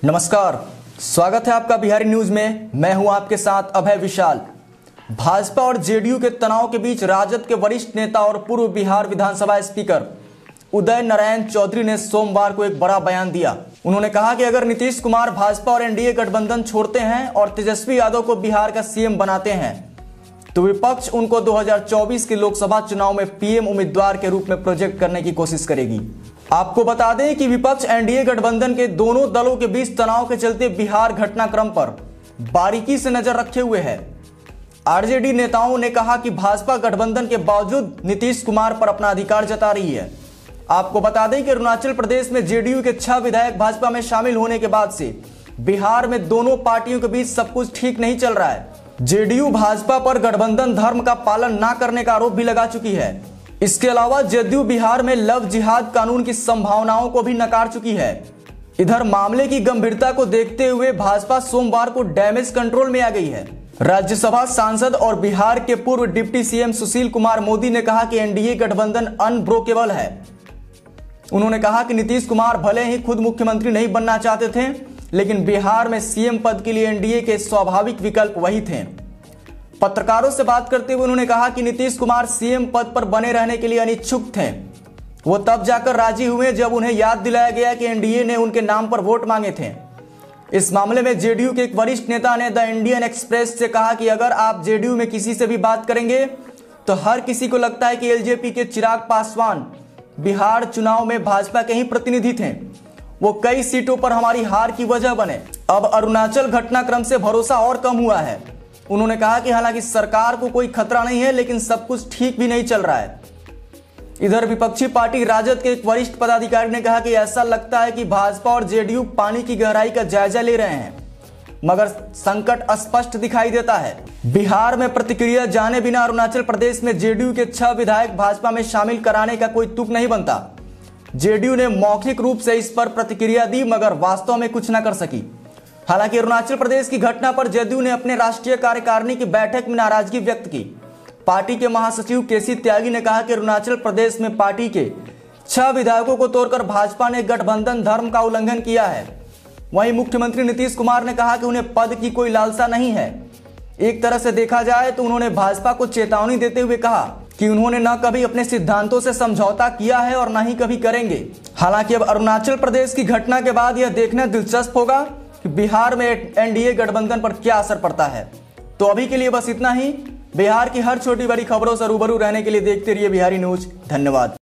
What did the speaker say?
नमस्कार, स्वागत है आपका बिहारी न्यूज में। मैं हूं आपके साथ अभय विशाल। भाजपा और जेडीयू के तनाव के बीच राजद के वरिष्ठ नेता और पूर्व बिहार विधानसभा स्पीकर उदय नारायण चौधरी ने सोमवार को एक बड़ा बयान दिया। उन्होंने कहा कि अगर नीतीश कुमार भाजपा और एनडीए गठबंधन छोड़ते हैं और तेजस्वी यादव को बिहार का सीएम बनाते हैं तो विपक्ष उनको 2024 के लोकसभा चुनाव में पीएम उम्मीदवार के रूप में प्रोजेक्ट करने की कोशिश करेगी। आपको बता दें कि विपक्ष एनडीए गठबंधन के दोनों दलों के बीच तनाव के चलते बिहार घटनाक्रम पर बारीकी से नजर रखे हुए है। आरजेडी नेताओं ने कहा कि भाजपा गठबंधन के बावजूद नीतीश कुमार पर अपना अधिकार जता रही है। आपको बता दें कि अरुणाचल प्रदेश में जेडीयू के 6 विधायक भाजपा में शामिल होने के बाद से बिहार में दोनों पार्टियों के बीच सब कुछ ठीक नहीं चल रहा है। जेडीयू भाजपा पर गठबंधन धर्म का पालन न करने का आरोप भी लगा चुकी है। इसके अलावा जेडीयू बिहार में लव जिहाद कानून की संभावनाओं को भी नकार चुकी है। इधर मामले की गंभीरता को देखते हुए भाजपा सोमवार को डैमेज कंट्रोल में आ गई है। राज्यसभा सांसद और बिहार के पूर्व डिप्टी सीएम सुशील कुमार मोदी ने कहा कि एनडीए गठबंधन अनब्रोकेबल है। उन्होंने कहा कि नीतीश कुमार भले ही खुद मुख्यमंत्री नहीं बनना चाहते थे, लेकिन बिहार में सीएम पद के लिए एनडीए के स्वाभाविक विकल्प वही थे। पत्रकारों से बात करते हुए उन्होंने कहा कि नीतीश कुमार सीएम पद पर बने रहने के लिए अनिच्छुक थे। वो तब जाकर राजी हुए जब उन्हें याद दिलाया गया कि एनडीए ने उनके नाम पर वोट मांगे थे। इस मामले में जेडीयू के एक वरिष्ठ नेता ने द इंडियन एक्सप्रेस से कहा कि अगर आप जेडीयू में किसी से भी बात करेंगे तो हर किसी को लगता है कि एलजेपी के चिराग पासवान बिहार चुनाव में भाजपा के ही प्रतिनिधि थे। वो कई सीटों पर हमारी हार की वजह बने। अब अरुणाचल घटनाक्रम से भरोसा और कम हुआ है। उन्होंने कहा कि हालांकि सरकार को कोई खतरा नहीं है, लेकिन सब कुछ ठीक भी नहीं चल रहा है। इधर विपक्षी पार्टी राजद के एक वरिष्ठ पदाधिकारी ने कहा कि ऐसा लगता है कि भाजपा और जेडीयू पानी की गहराई का जायजा ले रहे हैं, मगर संकट स्पष्ट दिखाई देता है। बिहार में प्रतिक्रिया जाने बिना अरुणाचल प्रदेश में जेडीयू के 6 विधायक भाजपा में शामिल कराने का कोई तुक नहीं बनता। जेडीयू ने मौखिक रूप से इस पर प्रतिक्रिया दी, मगर वास्तव में कुछ न कर सकी। हालांकि अरुणाचल प्रदेश की घटना पर जेडीयू ने अपने राष्ट्रीय कार्यकारिणी की बैठक में नाराजगी व्यक्त की। पार्टी के महासचिव केसी त्यागी ने कहा कि अरुणाचल प्रदेश में पार्टी के 6 विधायकों को तोड़कर भाजपा ने गठबंधन धर्म का उल्लंघन किया है। वहीं मुख्यमंत्री नीतीश कुमार ने कहा कि उन्हें पद की कोई लालसा नहीं है। एक तरह से देखा जाए तो उन्होंने भाजपा को चेतावनी देते हुए कहा कि उन्होंने न कभी अपने सिद्धांतों से समझौता किया है और न ही कभी करेंगे। हालांकि अब अरुणाचल प्रदेश की घटना के बाद यह देखना दिलचस्प होगा कि बिहार में एनडीए गठबंधन पर क्या असर पड़ता है। तो अभी के लिए बस इतना ही। बिहार की हर छोटी बड़ी खबरों से रूबरू रहने के लिए देखते रहिए बिहारी न्यूज। धन्यवाद।